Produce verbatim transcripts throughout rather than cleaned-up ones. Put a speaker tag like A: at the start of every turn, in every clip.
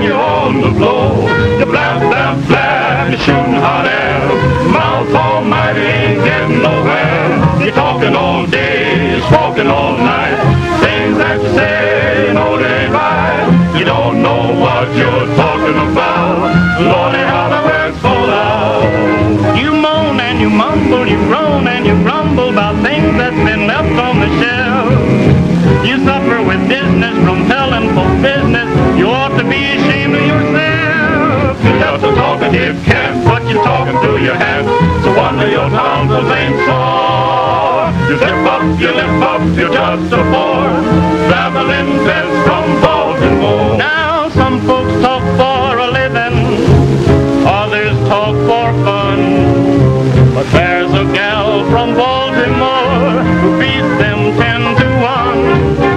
A: when you're on the floor. You blab, blab, blab, you're shooting hot air. Mouth almighty ain't getting nowhere. You're talking all day, you're walking all night. Things that you say, you know they ain't right. You don't know what you're talking about. Lordy, how the words fall out.
B: You moan and you mumble, you groan and you grumble about things that's been left on the shelf. You suffer with business from telling folks business. You ought to be ashamed of yourself.
A: You're just a talkative cat, but you're talking through your hat. So wonder your tonsils ain't sore. You zip up, you lip up, you're just a bore. Babbling Bess from Baltimore.
B: Now some folks talk for a living, others talk for fun. But there's a gal from Baltimore who beats them ten to one.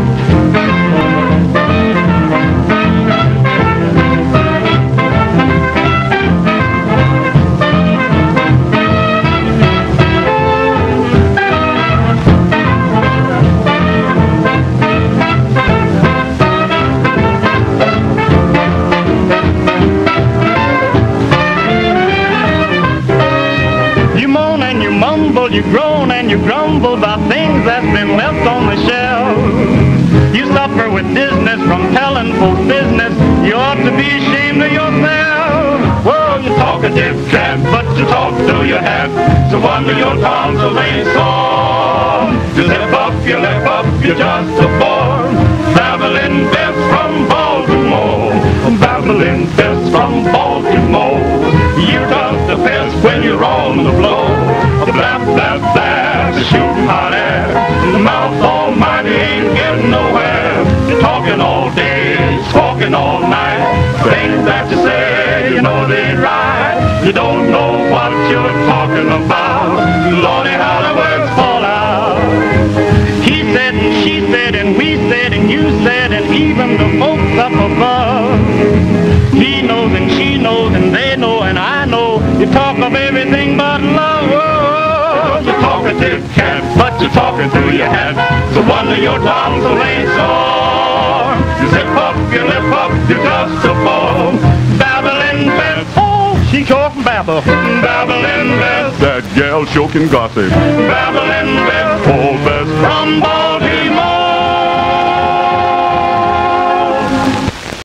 B: You groan and you grumble about things that's been left on the shelf. You suffer with business from telling folks business. You ought to be ashamed of yourself.
A: Well, you talkative cat, but you talk through your hat. So wonder your tonsils ain't sore. You zip up, you lip up, you're just a bore. Babbling Bess from Baltimore. Babbling Bess from Baltimore. You're just a pest when you're on the floor. Blab, blab, blab, you're shooting hot air. The mouth almighty ain't getting nowhere. You're talking all day, squawking all night. Things that you say, you know they ain't right. You don't know what you're talking about. Lordy, how the words fall out.
B: He said and she said and we said and you said and even the folks up above. He knows and she knows and they know and I know. You talk of everything but love.
A: You're talkative cat, but you're talking through your hat. So wonder your tonsils ain't sore. You zip up, you lip up, you're just a bore. Babbling Bess,
B: Oh, she sure can babble.
A: Babbling Bess,
C: That gal sure can gossip.
A: Babbling Bess,
C: Oh, Bess
A: from Baltimore.